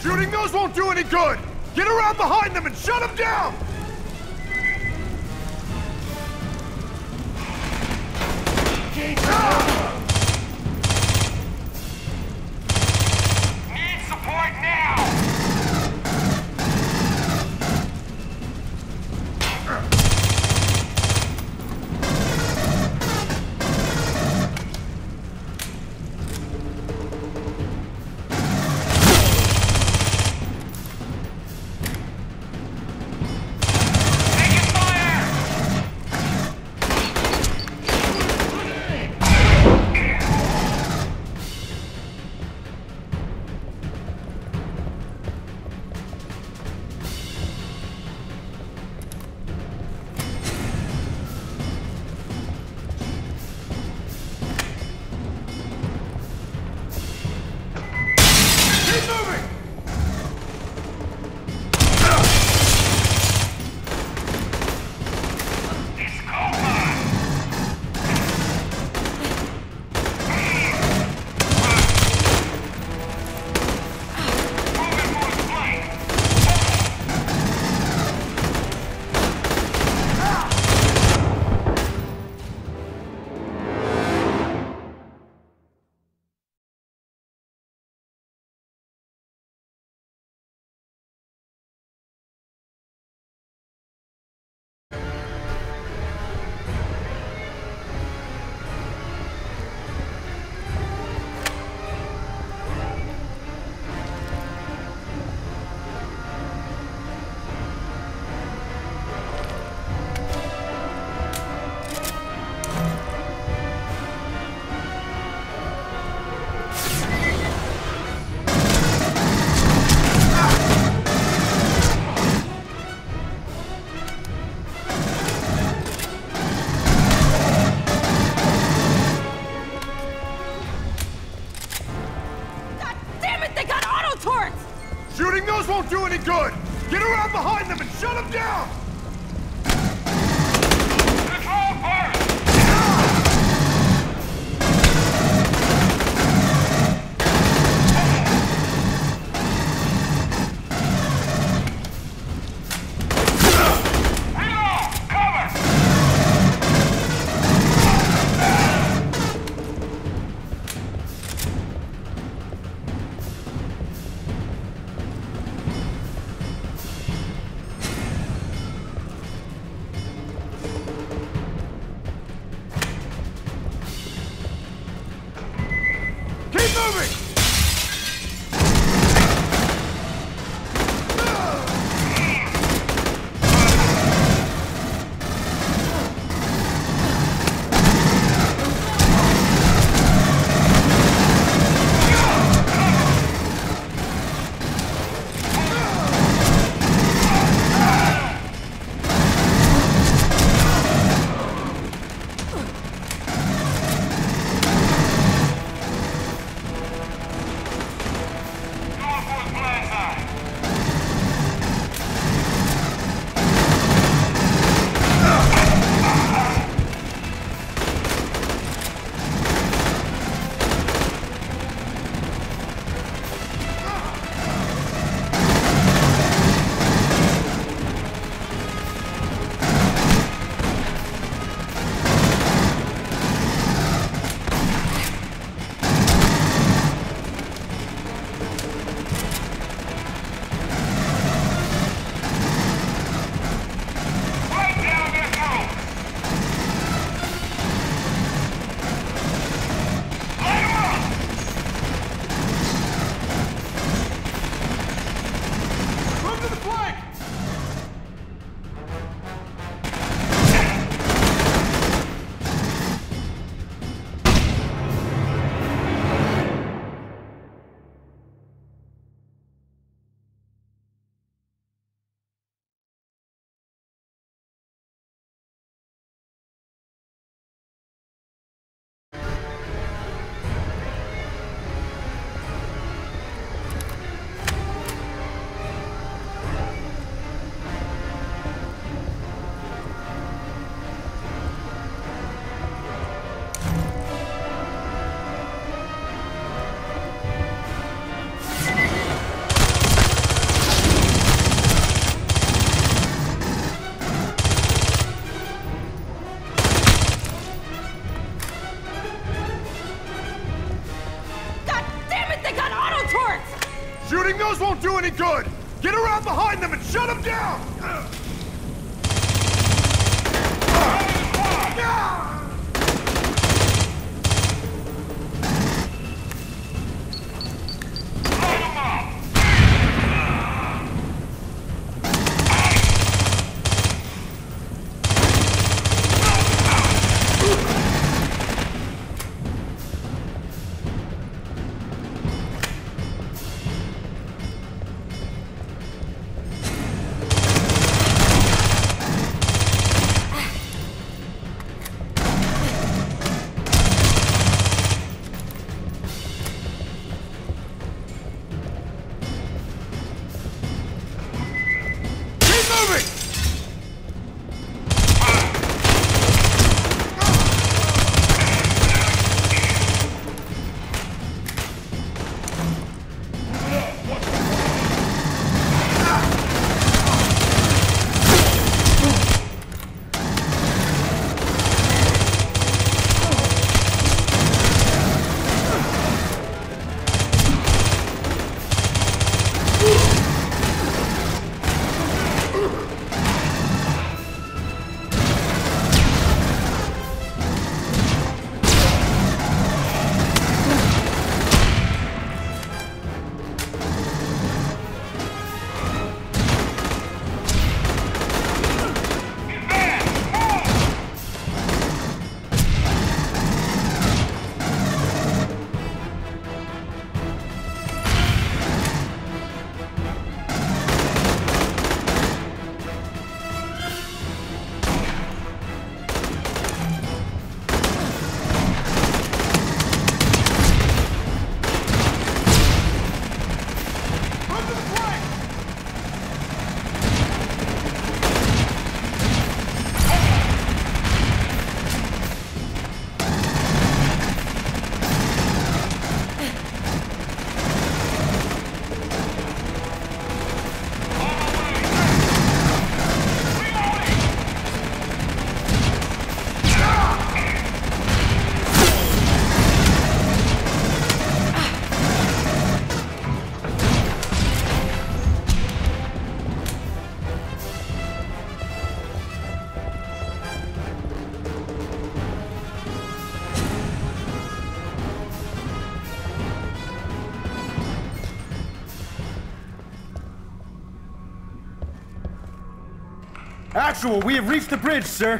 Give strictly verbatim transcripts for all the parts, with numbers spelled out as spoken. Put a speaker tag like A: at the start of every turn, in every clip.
A: Shooting those won't do any good! Get around behind them and shut them down! Ah!
B: Need support now!
A: Shooting those won't do any good! Get around behind them and shut them down!
B: Control first! Reload! Cover!
A: Shooting those won't do any good! Get around behind them and shut them down!
C: Actual, we have reached the bridge, sir.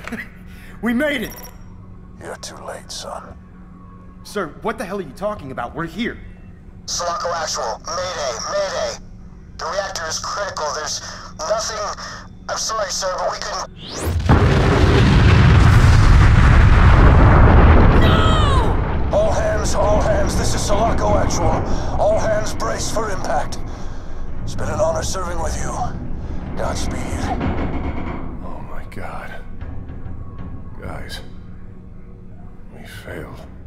C: We made it.
D: You're too late, son.
C: Sir, what the hell are you talking about? We're here.
D: Sulaco Actual, Mayday, Mayday. The reactor is critical. There's nothing... I'm sorry, sir, but we couldn't... No! All hands, all hands. This is Sulaco Actual. All hands brace for impact. It's been an honor serving with you. Godspeed.
E: Oh my God. Guys, we failed.